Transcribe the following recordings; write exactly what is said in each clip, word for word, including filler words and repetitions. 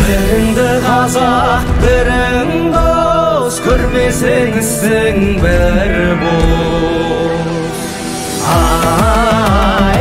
Біріңді қазақ, бірің дос, көрмесең ісің бір бос. Ай,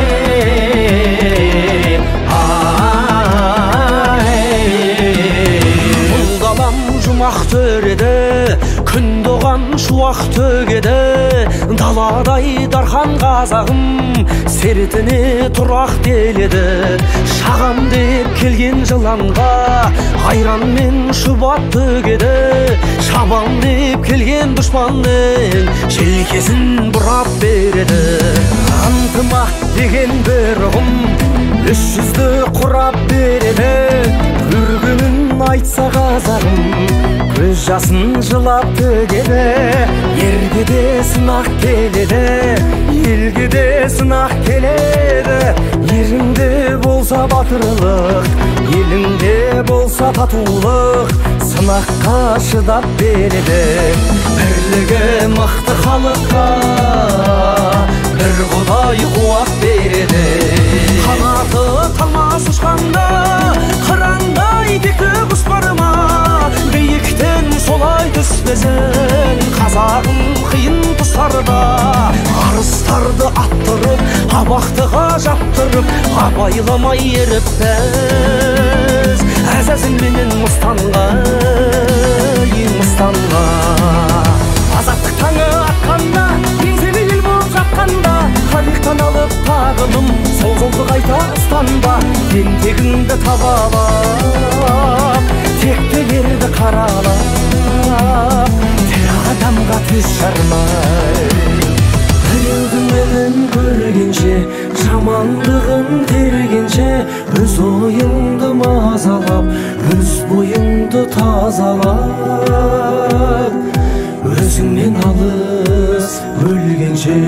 ай, бұл далам жұмақ төреді, күн доған шуақ төгеді. Даладай дархан қазағым, сертіне тұрақ келеді. Шағам деп келген жыланға айран мен шұбат төгеді. Шабам деп келген дұшпанның желкесін бұрап береді. Антымақ деген бір ұғым үш жүзді құрап береді. Үргімін айтса қазағым көз жасын жылап төгеді. Ерге де сынақ келеді, елге де сынақ келеді. Еріңде болса батырлық, еліңде болса татулық, сынаққа шыдап береді. Бірлігі мықты халыққа бір құдай қуат береді. Қанаты талмас ұшқанда қырандай текті құс бар ма? Биіктен солай түспесін қазағым қиын тұстарда. Арыстарды аттырып, абақтыға жаптырып, абайламай еріппіз әзәзілменен мұстанға, ең мұстанға. Азаттық таңы атқанда, еңселі ел болып жатқанда, тарихтан алып тағылым, сол жолды қайта ұстанба. Тентегіңді таба алап, тектелерді қаралап, тірі адамға төс жармай. Біреудің мәнін көргенше, жамандығын тергенше, өз ойыңды мазалап, өз бойыңды тазалап, өзіңнен алыс өлгенше.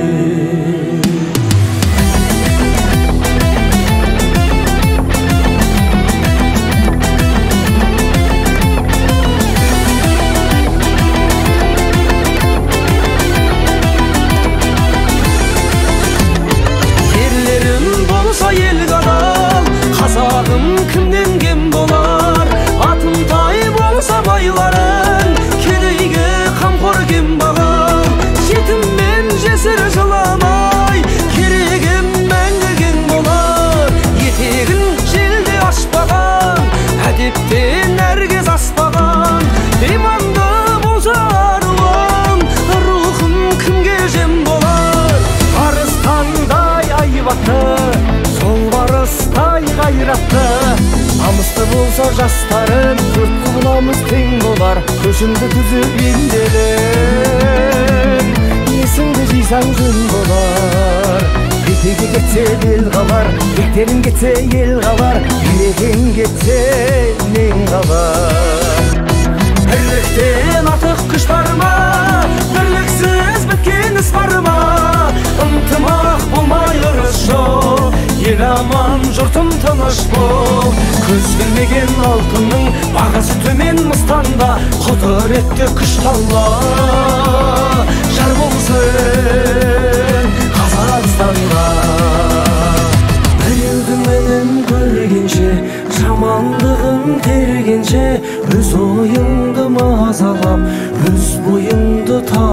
Қазағым кімнен кем болар, атымтай болса байларың, кедейге қамқор кем бағар. Жетім мен жесір жыламай, керегім мәңгі кең болар. Етегін желде ашпаған, әдептен әргез аспаған, иманды болса аруым, рухым кімге жем болар. Арыстандай айбатты, сол барыстай қайратты, намысты болса жастарым, төрт құбыламыз тең болар. Көшімді түзіп емделіп, есіңді жисаң жөн болар. Бетеге кетсе ел қалар, бектерің кетсе ел қалар, берекең кетсе нең қалар. Бірліктен артық күш бар ма? Бірліксіз біткен іс бар ма? Ынтымақ болмай ырыс жоқ, ел аман жұртым тыныш бол. Көз білмеген алтынның бағасы төмен мыстанда, құдіретті күш талла жар болсын Қазақстанға. Біреудің мәнін көргенше, жамандығын тергенше, өз ойыңды мазалап, өз бойыңды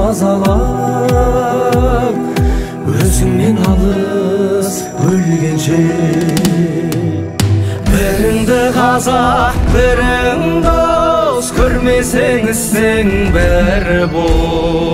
тазалап, өзіңнен алыс өлгенше. Біріңді қазақ, бірің дос, көрмесең ісің бір бос.